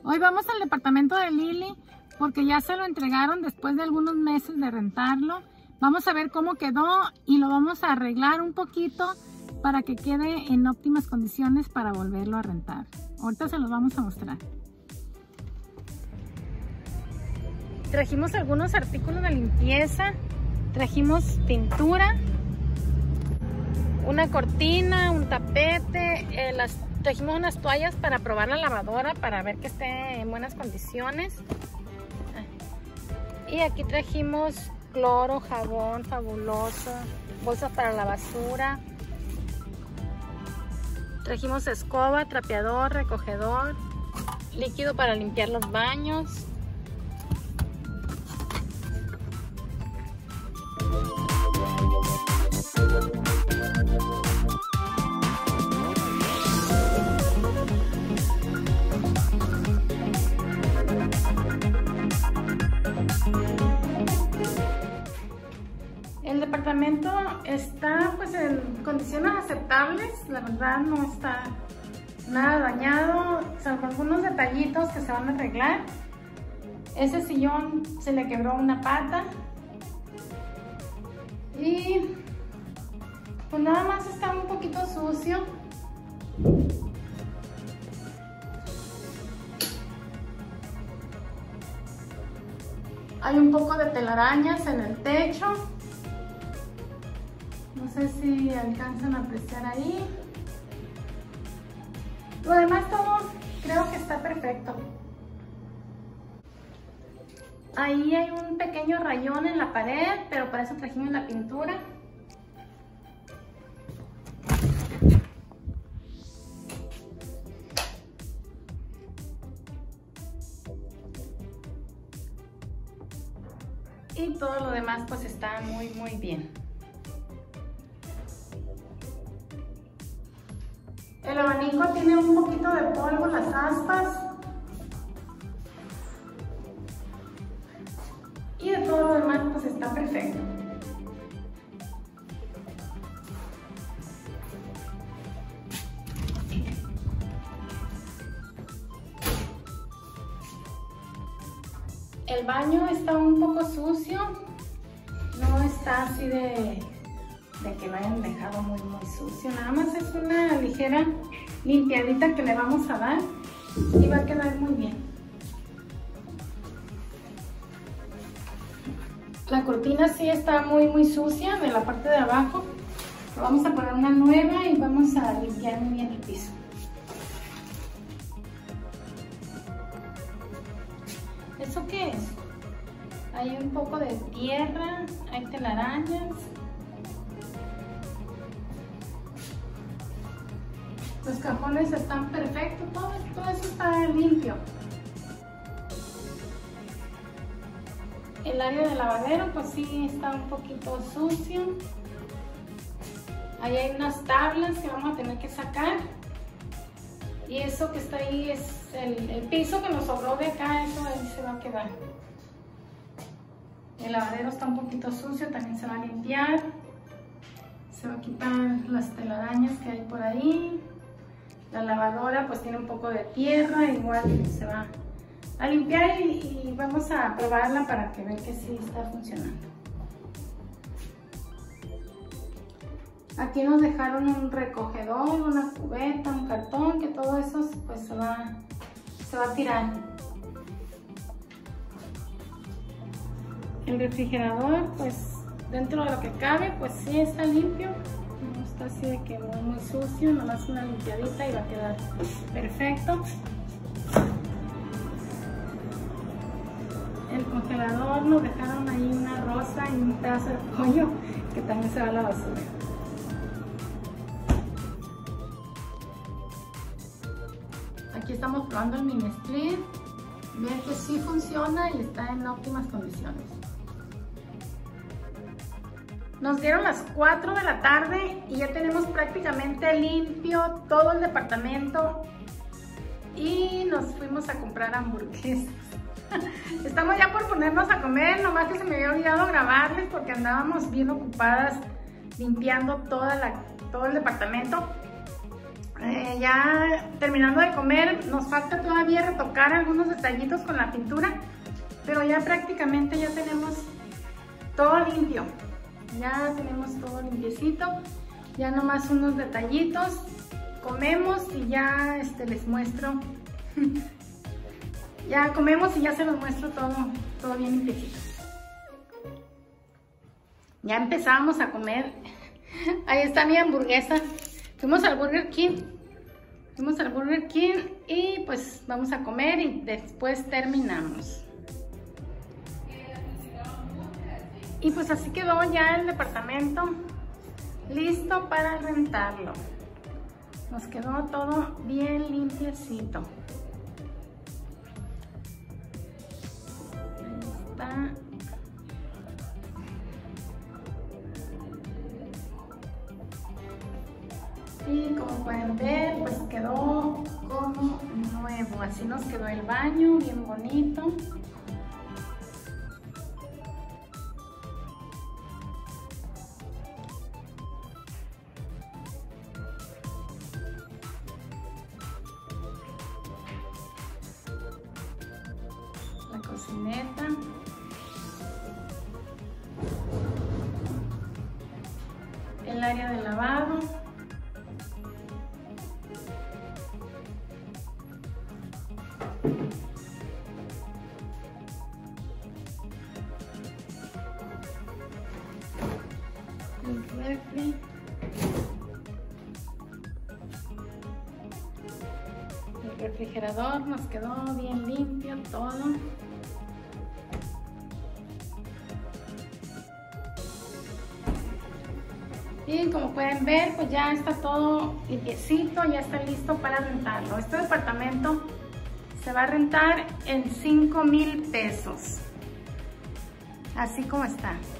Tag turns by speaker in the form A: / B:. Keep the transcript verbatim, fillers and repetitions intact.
A: Hoy vamos al departamento de Lili porque ya se lo entregaron después de algunos meses de rentarlo. Vamos a ver cómo quedó y lo vamos a arreglar un poquito para que quede en óptimas condiciones para volverlo a rentar. Ahorita se los vamos a mostrar. Trajimos algunos artículos de limpieza. Trajimos pintura, una cortina, un tapete, eh, las, trajimos unas toallas para probar la lavadora para ver que esté en buenas condiciones. Y aquí trajimos cloro, jabón fabuloso, bolsas para la basura. Trajimos escoba, trapeador, recogedor, líquido para limpiar los baños. El departamento está pues en condiciones aceptables, la verdad no está nada dañado, salvo algunos detallitos que se van a arreglar. Ese sillón se le quebró una pata y pues nada más está un poquito sucio. Hay un poco de telarañas en el techo. No sé si alcanzan a apreciar ahí. Lo demás todo creo que está perfecto. Ahí hay un pequeño rayón en la pared, pero para eso trajimos la pintura. Y todo lo demás pues está muy muy bien. El abanico tiene un poquito de polvo en las aspas. Y de todo lo demás pues está perfecto. El baño está un poco sucio. No está así de... de que lo hayan dejado muy muy sucio, nada más es una ligera limpiadita que le vamos a dar y va a quedar muy bien. La cortina sí está muy muy sucia de la parte de abajo, vamos a poner una nueva y vamos a limpiar muy bien el piso. ¿Eso qué es? Hay un poco de tierra, hay telarañas. Los cajones están perfectos, todo, todo eso está limpio. El área del lavadero pues sí está un poquito sucio. Ahí hay unas tablas que vamos a tener que sacar. Y eso que está ahí es el, el piso que nos sobró de acá, eso ahí se va a quedar. El lavadero está un poquito sucio, también se va a limpiar. Se va a quitar las telarañas que hay por ahí. La lavadora pues tiene un poco de tierra, igual se va a limpiar y, y vamos a probarla para que vean que sí está funcionando. Aquí nos dejaron un recogedor, una cubeta, un cartón, que todo eso pues se va, se va a tirar. El refrigerador pues dentro de lo que cabe pues sí está limpio. No está así de que muy, muy sucio, nomás una limpiadita y va a quedar perfecto. El congelador nos dejaron ahí una rosa y un pedazo de pollo que también se va a la basura. Aquí estamos probando el mini split. Ven que sí funciona y está en óptimas condiciones. Nos dieron las cuatro de la tarde y ya tenemos prácticamente limpio todo el departamento y nos fuimos a comprar hamburguesas. Estamos ya por ponernos a comer, nomás que se me había olvidado grabarles porque andábamos bien ocupadas limpiando toda la, todo el departamento. Eh, ya terminando de comer, nos falta todavía retocar algunos detallitos con la pintura, pero ya prácticamente ya tenemos todo limpio. Ya tenemos todo limpiecito, ya nomás unos detallitos, comemos y ya este, les muestro, ya comemos y ya se los muestro todo, todo bien limpiecito. Ya empezamos a comer, ahí está mi hamburguesa, fuimos al Burger King, fuimos al Burger King y pues vamos a comer y después terminamos. Y pues así quedó ya el departamento listo para rentarlo. Nos quedó todo bien limpiecito. Ahí está. Y como pueden ver, pues quedó como nuevo. Así nos quedó el baño, bien bonito. La cocineta, el área de lavado, el refri, el refrigerador, nos quedó bien limpio todo. Y como pueden ver, pues ya está todo limpiecito, ya está listo para rentarlo. Este departamento se va a rentar en cinco mil pesos. Así como está.